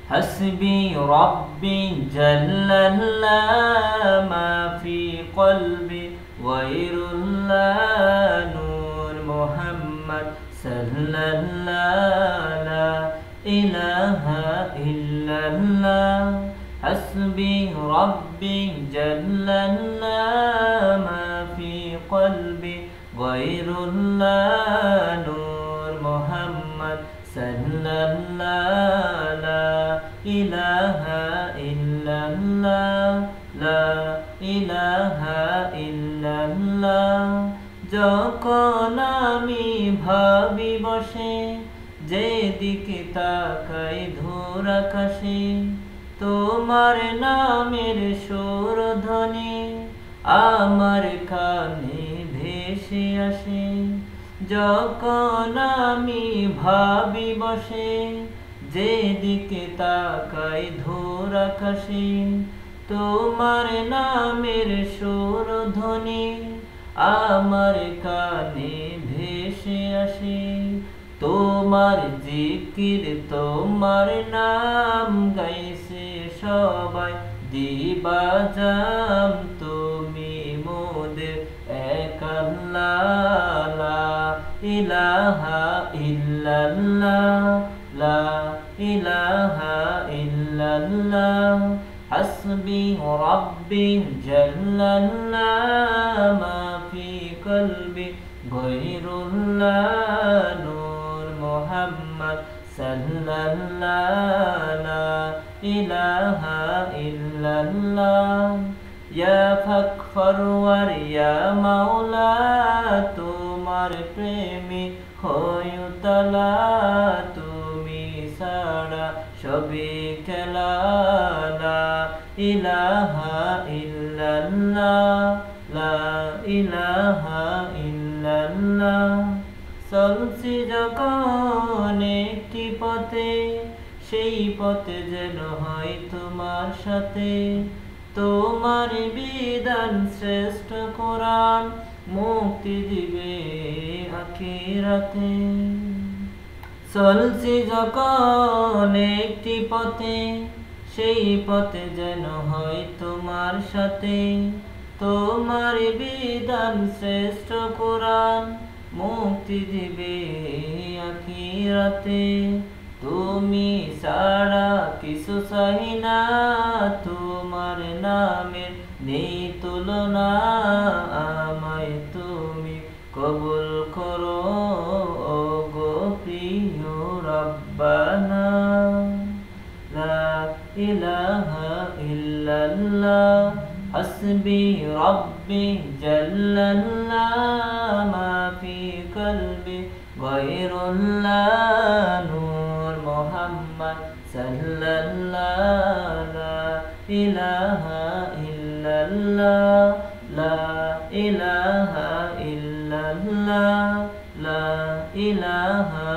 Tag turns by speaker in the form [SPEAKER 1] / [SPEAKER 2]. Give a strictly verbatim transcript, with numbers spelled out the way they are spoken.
[SPEAKER 1] حسبي ربي جل الله ما في قلبي غير الله نور محمد صلى الله لا إله إلا الله حسبي ربي جل الله ما في قلبي غير الله نور محمد صلى الله لا إله إلا الله لا إله إلا الله যখন আমি ভাবি বসে যেদিকে তাকাই ধূর আকাশে তোমার নামের সুরধ্বনি আমার কানে ভেসে আসে যখন আমি ভাবি বসে যেদিকে তাকাই ধূর আকাশে তোমার নামের সুরধ্বনি আমার কানে ভেসে আসে তোমার জিকির তোমার নাম গাইছে সবাই দিবাজাম তুমি মোদের এক আল্লাহ লা ইলাহা ইল্লাল্লাহ লা ইলাহা ইল্লাল্লাহ হাসবি রাব্বি জাল্লাল্লাহ মা ফি কলবি গায়রুল্লাহ নূর মুহাম্মদ সাল্লাল্লাহ লা ইলাহা ইল্লাল্লাহ ইয়া ফাকফরওয়ার ইয়া মাওলা তোমার প্রেমে হয়ুতলা তুমি সারা সবে খেলা লা ইলাহা ইল্লাল্লাহ লা ইলাহা ইল্লাল্লাহ চলছি যখন একটি পথে সেই পথে যেন হয় তোমার সাথে তোমার বিধান শ্রেষ্ঠ কোরআন মুক্তি দিবে আখিরাতে চলছি যখন একটি পথে সেই পথে যেন হয় তোমার সাথে তোমার বিধান শ্রেষ্ঠ কোরআন মুক্তি দিবে আখিরাতে তুমি ছাড়া কিছু চাই না তোমার নামের নেই তুলনা আমায় তুমি কবুল করো ওগো প্রিয় রব্বানা লা ইলাহা ইল্লাল্লাহ হাসবি রব্বি জাল্লাল্লাহ মা ফি কলবি গায়রুল্লাহ নূর মুহাম্মদ সাল্লাল্লাহ লা ইলাহা ইল্লাল্লাহ লা ইলাহা ইল্লাল্লাহ লা ইলাহা